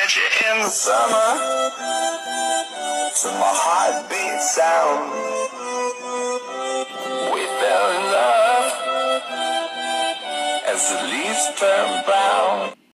met you in the summer, to my heartbeat sound. We fell in love as the leaves turn brown.